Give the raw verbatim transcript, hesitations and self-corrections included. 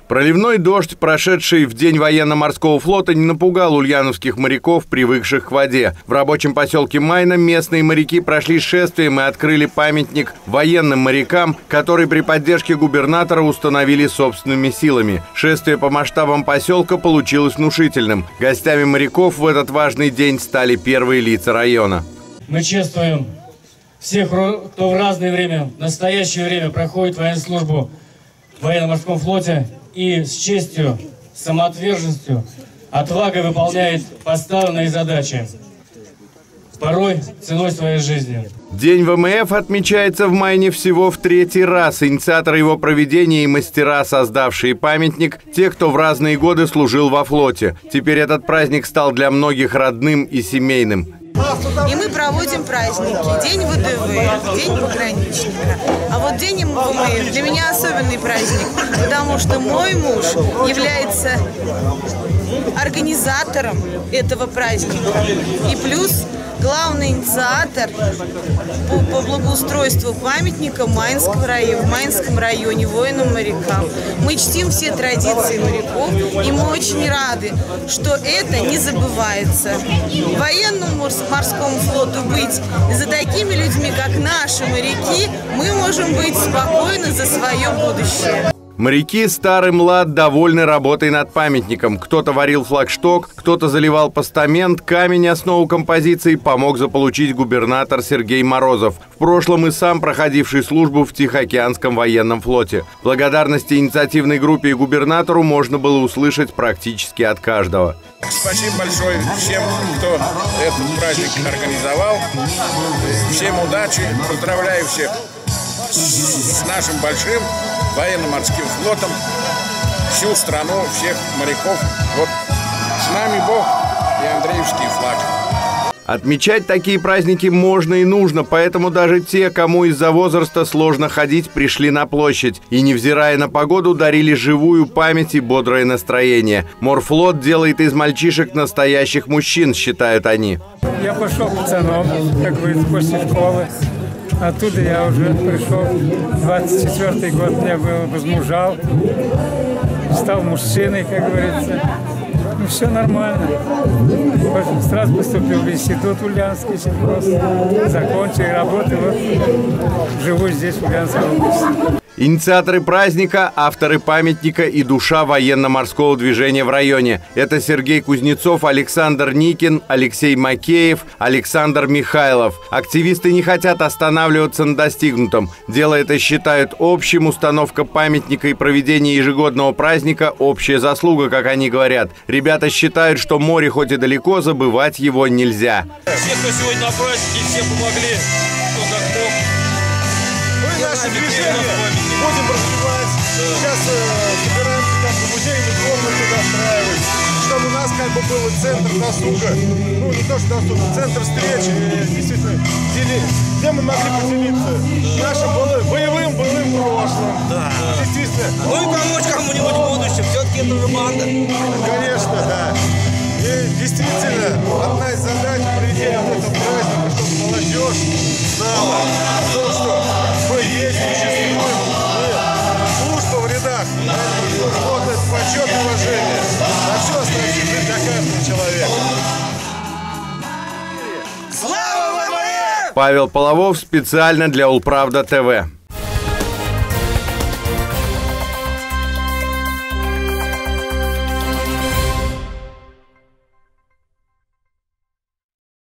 Проливной дождь, прошедший в День военно-морского флота, не напугал ульяновских моряков, привыкших к воде. В рабочем поселке Майна местные моряки прошли шествием и открыли памятник военным морякам, который при поддержке губернатора установили собственными силами. Шествие по масштабам поселка получилось внушительным. Гостями моряков в этот важный день стали первые лица района. Мы чествуем всех, кто в разное время, в настоящее время проходит военную службу в военно-морском флоте и с честью, самоотверженностью, отвагой выполняет поставленные задачи, порой ценой своей жизни. День ВМФ отмечается в Майне всего в третий раз. Инициаторы его проведения и мастера, создавшие памятник, те, кто в разные годы служил во флоте. Теперь этот праздник стал для многих родным и семейным. И мы проводим праздники. День ВДВ, День пограничника. А вот День ВМФ для меня особенный праздник, потому что мой муж является организатором этого праздника. И плюс главный инициатор по, по благоустройству памятника в Майнском районе, в Майнском районе воинам-морякам. Мы чтим все традиции моряков, и мы очень рады, что это не забывается. Военному морскому флоту быть за такими людьми, как наши моряки, мы можем быть спокойны за свое будущее. Моряки старый млад довольны работой над памятником. Кто-то варил флагшток, кто-то заливал постамент. Камень, основу композиции, помог заполучить губернатор Сергей Морозов, в прошлом и сам проходивший службу в Тихоокеанском военном флоте. Благодарности инициативной группе и губернатору можно было услышать практически от каждого. Спасибо большое всем, кто этот праздник организовал. Всем удачи, поздравляю всех с нашим большим военно-морским флотом, всю страну, всех моряков. Вот с нами Бог и Андреевский флаг. Отмечать такие праздники можно и нужно, поэтому даже те, кому из-за возраста сложно ходить, пришли на площадь и, невзирая на погоду, дарили живую память и бодрое настроение. Морфлот делает из мальчишек настоящих мужчин, считают они. Я пошел пацаном, как говорится, после школы. Оттуда я уже пришел, двадцать четвёртый год мне был, возмужал, стал мужчиной, как говорится. Ну, все нормально. Сразу поступил в институт Ульяновский, закончил работу, вот живу здесь, в Ульяновской области. Инициаторы праздника – авторы памятника и душа военно-морского движения в районе. Это Сергей Кузнецов, Александр Никин, Алексей Макеев, Александр Михайлов. Активисты не хотят останавливаться на достигнутом. Дело это считают общим. Установка памятника и проведение ежегодного праздника – общая заслуга, как они говорят. Ребята считают, что море хоть и далеко, забывать его нельзя. Все, кто сегодня на празднике, все помогли, кто как мог. Мы наше движение будем развивать. Да. Сейчас э, собираемся как бы музейную комнату достраивать, чтобы у нас как бы был центр досуга. Ну, не то, что досуга, центр встречи, действительно, где, где мы могли поделиться да. нашим было, боевым былым прошлым. Да. Действительно. Ну и помочь кому-нибудь в будущем, все-таки это же банда. Конечно, да. И действительно, одна из задач проведения этого праздника, чтобы молодежь знала о том, что мы есть, существуем, мы служба в рядах, вот это почет и уважение, а все остается жить для каждого человека. Слава ВМФ! Павел Половов специально для Улправда ТВ.